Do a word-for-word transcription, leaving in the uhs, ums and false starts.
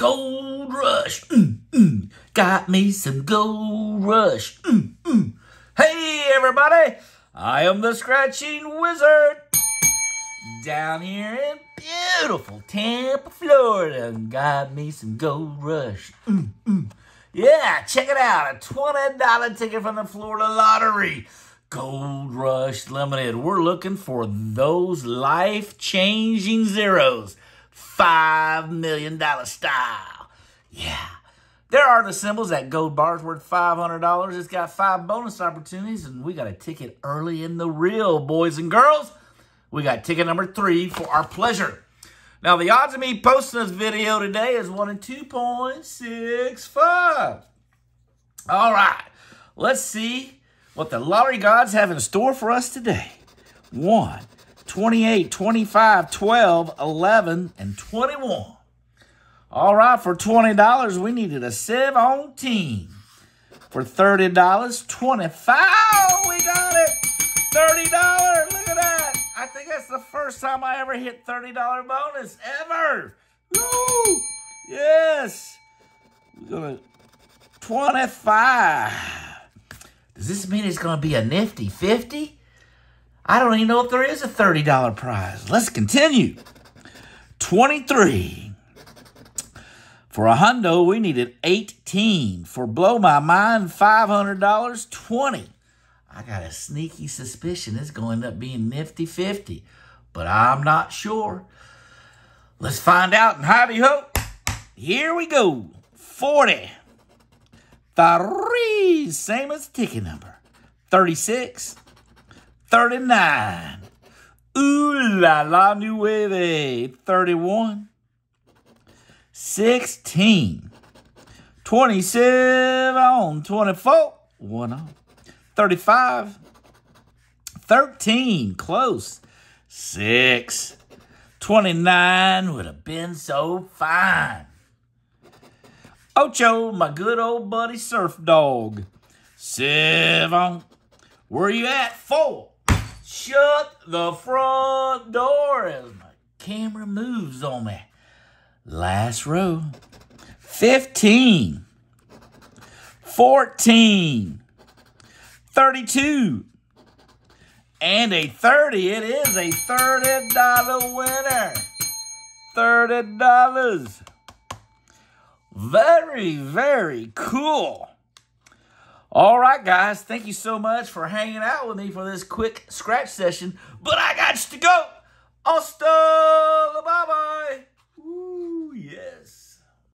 Gold Rush. Mm, mm. Got me some Gold Rush. Mm, mm. Hey, everybody. I am the Scratching Wizard. Down here in beautiful Tampa, Florida. Got me some Gold Rush. Mm, mm. Yeah, check it out. A twenty dollar ticket from the Florida Lottery. Gold Rush Limited. We're looking for those life-changing zeros. Five million dollar style. Yeah. There are the symbols. That gold bar is worth five hundred dollars. It's got five bonus opportunities, and we got a ticket early in the reel, boys and girls. We got ticket number three for our pleasure. Now, the odds of me posting this video today is one in two point six five. All right. Let's see what the lottery gods have in store for us today. one, twenty-eight, twenty-five, twelve, eleven, and twenty-one. All right, for twenty dollars, we needed a seventeen. For thirty dollars, twenty-five. We got it. thirty dollars. Look at that. I think that's the first time I ever hit thirty dollar bonus ever. Woo! Yes. We're going to twenty-five. Does this mean it's going to be a nifty fifty? I don't even know if there is a thirty dollar prize. Let's continue. twenty-three. For a hundo, we needed eighteen. For blow my mind, five hundred dollars, twenty. I got a sneaky suspicion it's going to end up being nifty fifty, but I'm not sure. Let's find out and howdy ho. Here we go. forty. Three, same as ticket number. thirty-six. thirty-nine. Ooh la la nueve. thirty-one. sixteen. twenty-seven. twenty-four. One on. thirty-five. thirteen. Close. six. twenty-nine would have been so fine. Ocho, my good old buddy Surf Dog. Seven. Where you at? Four. Shut the front door as my camera moves on me. Last row. fifteen. fourteen. thirty-two. And a thirty. It is a thirty dollar winner. thirty dollars. Very, very cool. All right, guys. Thank you so much for hanging out with me for this quick scratch session. But I got to go. Hasta la bye-bye. Ooh, yes.